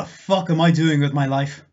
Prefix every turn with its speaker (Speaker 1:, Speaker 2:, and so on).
Speaker 1: the fuck am I doing with my life?